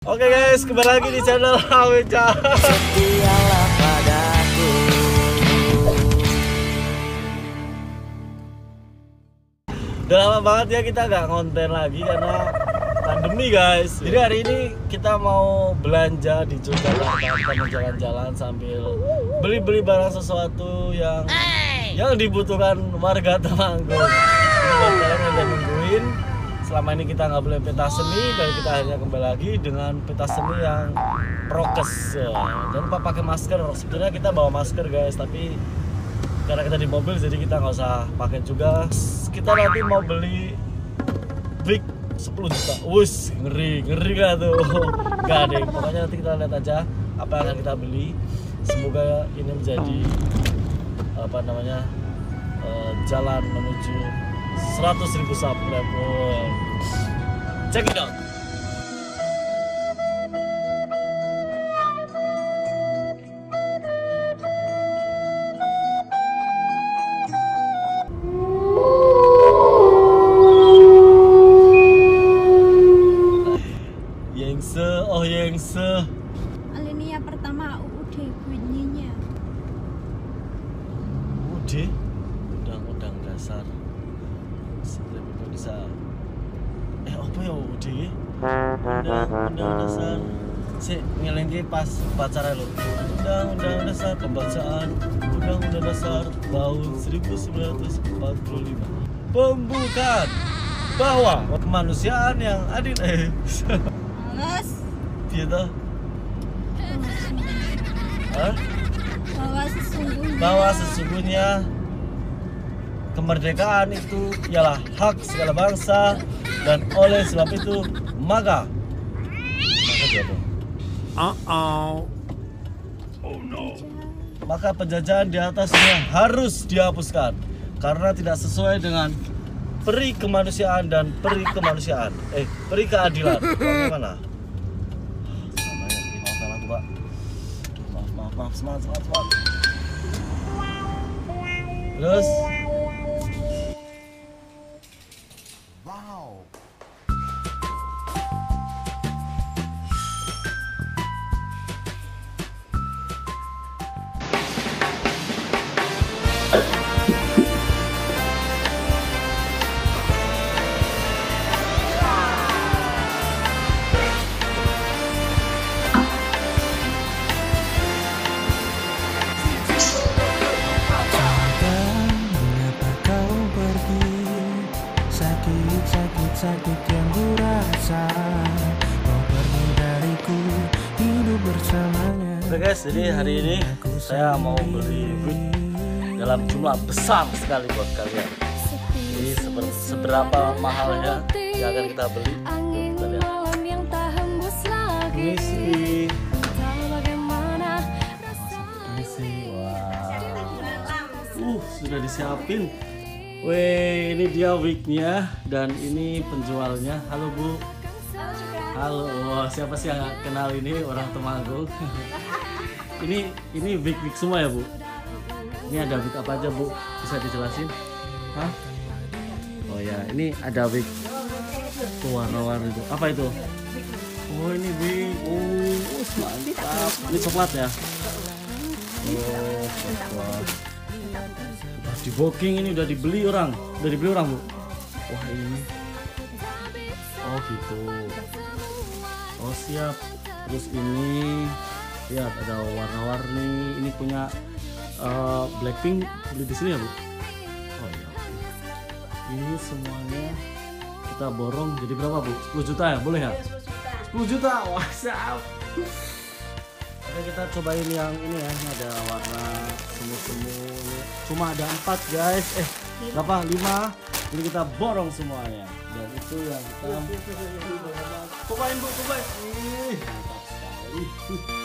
Oke guys, kembali lagi di channel Aweca. Setialah padaku. Udah lama banget ya kita nggak konten lagi karena pandemi guys. Jadi hari ini kita mau belanja di Yogyakarta. Kita mau jalan-jalan sambil beli-beli barang sesuatu yang dibutuhkan warga Temanggung. Buat kalian yang udah nungguin, selama ini kita nggak boleh pentas seni dan kita akhirnya kembali lagi dengan pentas seni yang prokes. Jangan lupa pakai masker. Sebenarnya kita bawa masker guys, tapi karena kita di mobil jadi kita nggak usah pakai juga. Kita nanti mau beli wig 10 juta. Wus, ngeri gak tuh? Gak deh, pokoknya nanti kita lihat aja apa yang akan kita beli. Semoga ini menjadi jalan menuju 100.000 subscriber. Check it out. Yengse. Alinea pertama UUD bunyinya. UUD? Undang-undang dasar. Republik Indonesia. Apa ya UUD? Undang-undang dasar. Sik ngelingki pas upacara lo. Undang-undang dasar pembacaan Undang-undang dasar tahun 1945. Pembukaan bahwa kemanusiaan yang adil Males. gitu. Bahwa sesungguhnya kemerdekaan itu ialah hak segala bangsa dan oleh sebab itu maka maka penjajahan di atasnya harus dihapuskan karena tidak sesuai dengan peri kemanusiaan dan peri keadilan. Bagaimana? Maaf, semangat. Terus Wow. Sakit yang kurasa kau pergi dariku hidup bersamanya. oke guys, jadi hari ini saya mau beli wig dalam jumlah besar sekali buat kalian. Jadi seberapa mahalnya yang akan kita beli? Kita lihat. Ini sih. Wow. Sudah disiapin. Wih, ini dia wignya dan ini penjualnya. Halo Bu. Halo. Wah, siapa sih yang gak kenal ini orang Temanggung? ini wig semua ya Bu? Ini ada wig apa aja Bu? Bisa dijelasin? Hah? Oh ya, ini ada wig warna-warni itu. Apa itu? Oh ini wig. Oh mantap. Ini coklat ya? Oh coklat. Di booking ini udah dibeli orang Bu. Wah ini. Oh gitu. Oh siap. Terus ini lihat ada warna-warni. Ini punya Blackpink, beli di sini ya Bu. Oh iya. Ini semuanya kita borong jadi berapa Bu? 10 juta ya? Boleh ya? 10 juta. Wah siap. Oke, kita cobain yang ini ya. Ini ada warna semu-semu. Cuma ada 4 guys. Berapa? 5. Jadi kita borong semuanya. Dan itu yang kita cobain Bu, cobain. Mantap sekali.